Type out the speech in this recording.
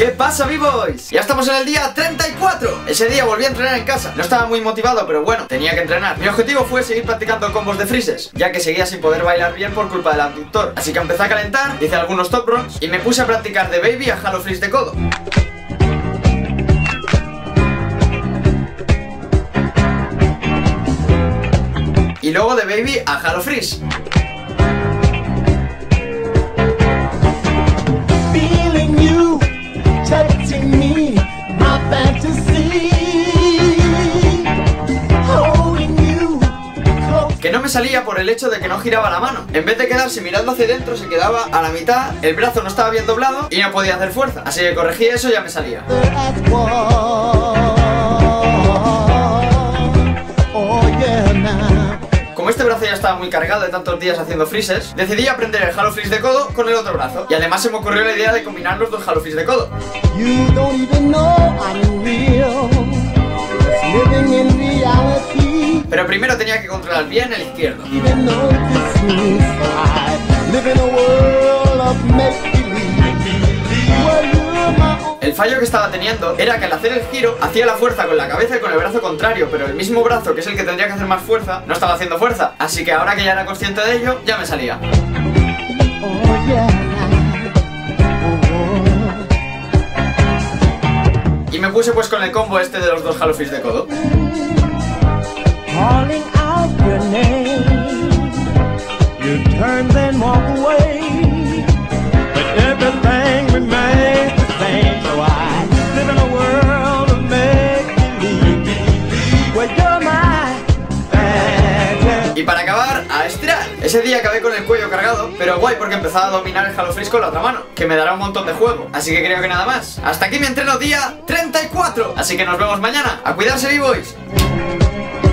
¿Qué pasa, B-Boys? Ya estamos en el día 34. Ese día volví a entrenar en casa. No estaba muy motivado, pero bueno, tenía que entrenar. Mi objetivo fue seguir practicando combos de freezes, ya que seguía sin poder bailar bien por culpa del abductor. Así que empecé a calentar, hice algunos top runs y me puse a practicar de baby a Halo Freeze de codo. Y luego de baby a Halo Freeze. Que no me salía por el hecho de que no giraba la mano. En vez de quedarse mirando hacia dentro, se quedaba a la mitad, el brazo no estaba bien doblado y no podía hacer fuerza. Así que corregí eso y ya me salía. Como este brazo ya estaba muy cargado de tantos días haciendo freezes, decidí aprender el Halo Freeze de codo con el otro brazo. Y además se me ocurrió la idea de combinar los dos Halo Freeze de codo. Pero primero tenía que controlar bien el izquierdo. El fallo que estaba teniendo era que al hacer el giro hacía la fuerza con la cabeza y con el brazo contrario, pero el mismo brazo, que es el que tendría que hacer más fuerza, no estaba haciendo fuerza. Así que ahora que ya era consciente de ello, ya me salía. Y me puse pues con el combo este de los dos Halo Freeze de codo. Y para acabar, a estirar. Ese día acabé con el cuello cargado, pero guay porque empezaba a dominar el Halo Freeze con la otra mano, que me dará un montón de juego. Así que creo que nada más. Hasta aquí mi entreno día 34. Así que nos vemos mañana. A cuidarse, B-Boys.